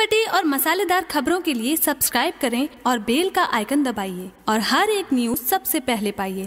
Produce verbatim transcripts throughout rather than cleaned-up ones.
चटपटी और मसालेदार खबरों के लिए सब्सक्राइब करें और बेल का आइकन दबाइए और हर एक न्यूज सबसे पहले पाइए।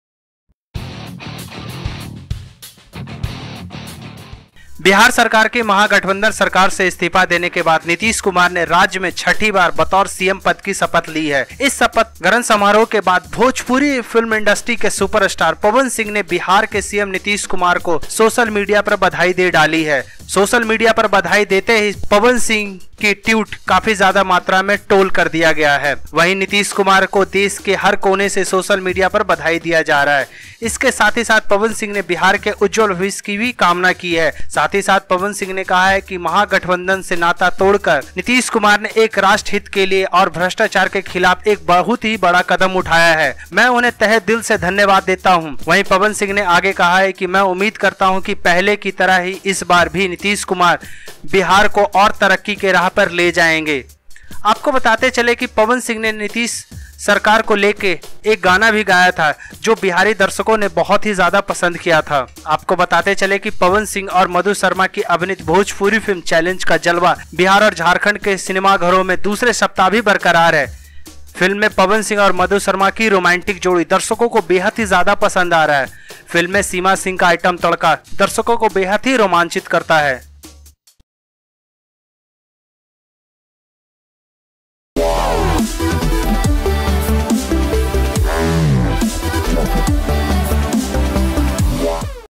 बिहार सरकार की महागठबंधन सरकार से इस्तीफा देने के बाद नीतीश कुमार ने राज्य में छठी बार बतौर सीएम पद की शपथ ली है। इस शपथ ग्रहण समारोह के बाद भोजपुरी फिल्म इंडस्ट्री के सुपरस्टार पवन सिंह ने बिहार के सीएम नीतीश कुमार को सोशल मीडिया पर बधाई दे डाली है। सोशल मीडिया पर बधाई देते ही पवन सिंह की ट्वीट काफी ज्यादा मात्रा में ट्रोल कर दिया गया है। वहीं नीतीश कुमार को देश के हर कोने से सोशल मीडिया पर बधाई दिया जा रहा है। इसके साथ ही साथ पवन सिंह ने बिहार के उज्जवल भविष्य की भी कामना की है। साथ ही साथ पवन सिंह ने कहा है कि महागठबंधन से नाता तोड़कर नीतीश कुमार ने एक राष्ट्र हित के लिए और भ्रष्टाचार के खिलाफ एक बहुत ही बड़ा कदम उठाया है। मैं उन्हें तहे दिल से धन्यवाद देता हूं। वहीं पवन सिंह ने आगे कहा है कि मैं उम्मीद करता हूं कि पहले की तरह ही इस बार भी नीतीश कुमार बिहार को और तरक्की के राह पर ले जाएंगे। आपको बताते चले कि पवन सिंह ने नीतीश सरकार को लेके एक गाना भी गाया था जो बिहारी दर्शकों ने बहुत ही ज्यादा पसंद किया था। आपको बताते चले कि पवन सिंह और मधु शर्मा की अभिनीत भोजपुरी फिल्म चैलेंज का जलवा बिहार और झारखंड के सिनेमाघरों में दूसरे सप्ताह भी बरकरार है। फिल्म में पवन सिंह और मधु शर्मा की रोमांटिक जोड़ी दर्शकों को बेहद ही ज्यादा पसंद आ रहा है। फिल्म में सीमा सिंह का आइटम तड़का दर्शकों को बेहद ही रोमांचित करता है।